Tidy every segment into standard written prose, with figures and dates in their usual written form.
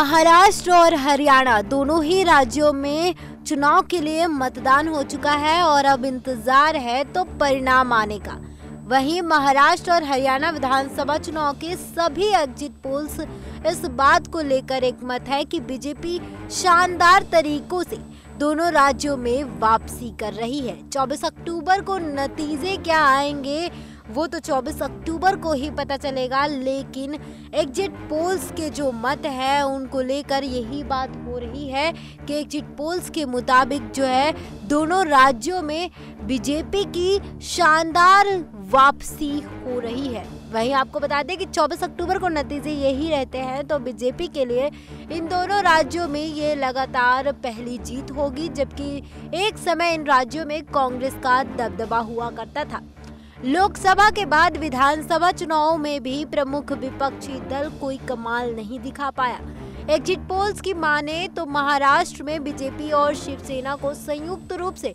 महाराष्ट्र और हरियाणा दोनों ही राज्यों में चुनाव के लिए मतदान हो चुका है और अब इंतजार है तो परिणाम आने का। वहीं महाराष्ट्र और हरियाणा विधानसभा चुनाव के सभी एग्जिट पोल्स इस बात को लेकर एक मत है कि बीजेपी शानदार तरीकों से दोनों राज्यों में वापसी कर रही है। 24 अक्टूबर को नतीजे क्या आएंगे वो तो 24 अक्टूबर को ही पता चलेगा, लेकिन एग्जिट पोल्स के जो मत है उनको लेकर यही बात हो रही है कि एग्जिट पोल्स के मुताबिक जो है दोनों राज्यों में बीजेपी की शानदार वापसी हो रही है। वहीं आपको बता दें कि 24 अक्टूबर को नतीजे यही रहते हैं तो बीजेपी के लिए इन दोनों राज्यों में ये लगातार पहली जीत होगी, जबकि एक समय इन राज्यों में कांग्रेस का दबदबा हुआ करता था। लोकसभा के बाद विधानसभा चुनाव में भी प्रमुख विपक्षी दल कोई कमाल नहीं दिखा पाया। एग्जिट पोल्स की माने तो महाराष्ट्र में बीजेपी और शिवसेना को संयुक्त रूप से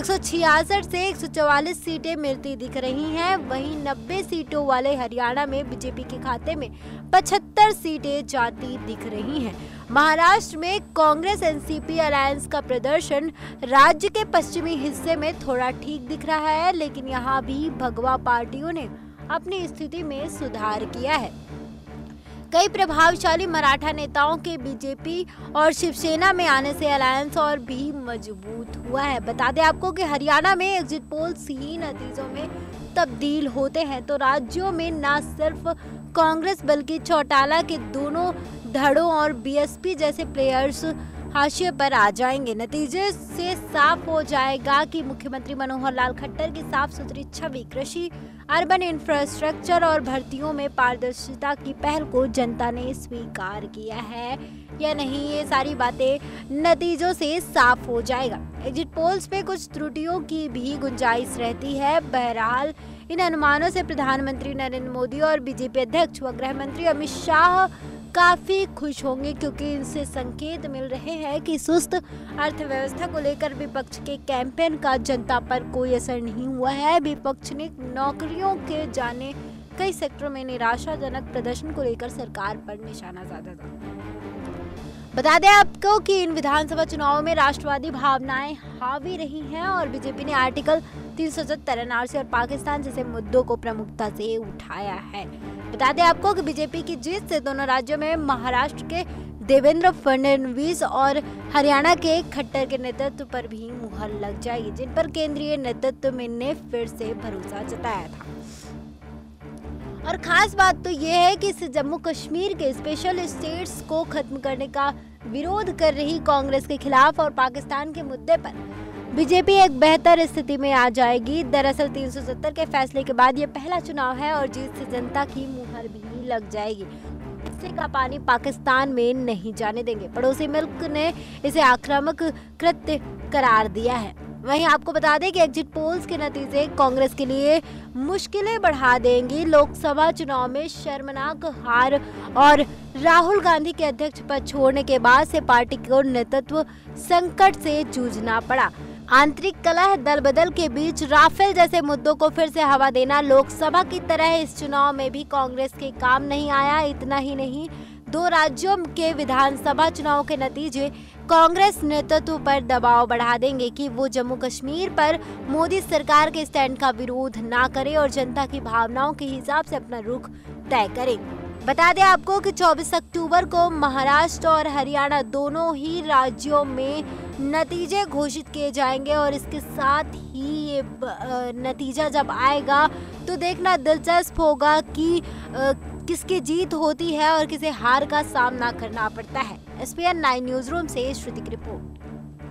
166 से 144 सीटें मिलती दिख रही हैं। वहीं 90 सीटों वाले हरियाणा में बीजेपी के खाते में 75 सीटें जाती दिख रही हैं। महाराष्ट्र में कांग्रेस एनसीपी अलायंस का प्रदर्शन राज्य के पश्चिमी हिस्से में थोड़ा ठीक दिख रहा है, लेकिन यहाँ भी भगवा पार्टियों ने अपनी स्थिति में सुधार किया है। कई प्रभावशाली मराठा नेताओं के बीजेपी और शिवसेना में आने से अलायंस और भी मजबूत हुआ है। बता दें आपको कि हरियाणा में एग्जिट पोल्स ही नतीजों में तब्दील होते हैं तो राज्यों में न सिर्फ कांग्रेस बल्कि चौटाला के दोनों धड़ों और बीएसपी जैसे प्लेयर्स हाशिए पर आ जाएंगे। नतीजे से साफ हो जाएगा कि मुख्यमंत्री मनोहर लाल खट्टर की साफ सुथरी छवि, कृषि, अर्बन इंफ्रास्ट्रक्चर और भर्तियों में पारदर्शिता की पहल को जनता ने स्वीकार किया है या नहीं, ये सारी बातें नतीजों से साफ हो जाएगा। एग्जिट पोल्स में कुछ त्रुटियों की भी गुंजाइश रहती है। बहरहाल इन अनुमानों से प्रधानमंत्री नरेंद्र मोदी और बीजेपी अध्यक्ष व गृह मंत्री अमित शाह काफी खुश होंगे, क्योंकि इनसे संकेत मिल रहे हैं कि सुस्त अर्थव्यवस्था को लेकर विपक्ष के कैंपेन का जनता पर कोई असर नहीं हुआ है। विपक्ष ने नौकरियों के जाने कई सेक्टरों में निराशाजनक प्रदर्शन को लेकर सरकार पर निशाना साधा था। बता दें आपको कि इन विधानसभा चुनावों में राष्ट्रवादी भावनाएं हावी रही हैं और बीजेपी ने आर्टिकल 370 एनआरसी और पाकिस्तान जैसे मुद्दों को प्रमुखता से उठाया है। बता दें आपको कि बीजेपी की जीत से दोनों राज्यों में महाराष्ट्र के देवेंद्र फडणवीस और हरियाणा के खट्टर के नेतृत्व पर भी मुहर लग जाएगी, जिन पर केंद्रीय नेतृत्व ने फिर से भरोसा जताया था। और खास बात तो ये है कि इस जम्मू कश्मीर के स्पेशल स्टेट्स को खत्म करने का विरोध कर रही कांग्रेस के खिलाफ और पाकिस्तान के मुद्दे पर बीजेपी एक बेहतर स्थिति में आ जाएगी। दरअसल 370 के फैसले के बाद ये पहला चुनाव है और जीत से जनता की मुहर भी लग जाएगी। हिस्से का पानी पाकिस्तान में नहीं जाने देंगे। पड़ोसी मुल्क ने इसे आक्रामक कृत्य करार दिया है। वहीं आपको बता दें कि एग्जिट पोल्स के नतीजे कांग्रेस के लिए मुश्किलें बढ़ा देंगी। लोकसभा चुनाव में शर्मनाक हार और राहुल गांधी के अध्यक्ष पद छोड़ने के बाद से पार्टी को नेतृत्व संकट से जूझना पड़ा। आंतरिक कलह, दल बदल के बीच राफेल जैसे मुद्दों को फिर से हवा देना लोकसभा की तरह इस चुनाव में भी कांग्रेस के काम नहीं आया। इतना ही नहीं, दो राज्यों के विधानसभा चुनाव के नतीजे कांग्रेस नेतृत्व पर दबाव बढ़ा देंगे कि वो जम्मू कश्मीर पर मोदी सरकार के स्टैंड का विरोध ना करे और जनता की भावनाओं के हिसाब से अपना रुख तय करे। बता दें आपको कि 24 अक्टूबर को महाराष्ट्र और हरियाणा दोनों ही राज्यों में नतीजे घोषित किए जाएंगे और इसके साथ ही ये नतीजा जब आएगा तो देखना दिलचस्प होगा कि किसकी जीत होती है और किसे हार का सामना करना पड़ता है। SPN 9 न्यूज़ रूम से श्रुति की रिपोर्ट।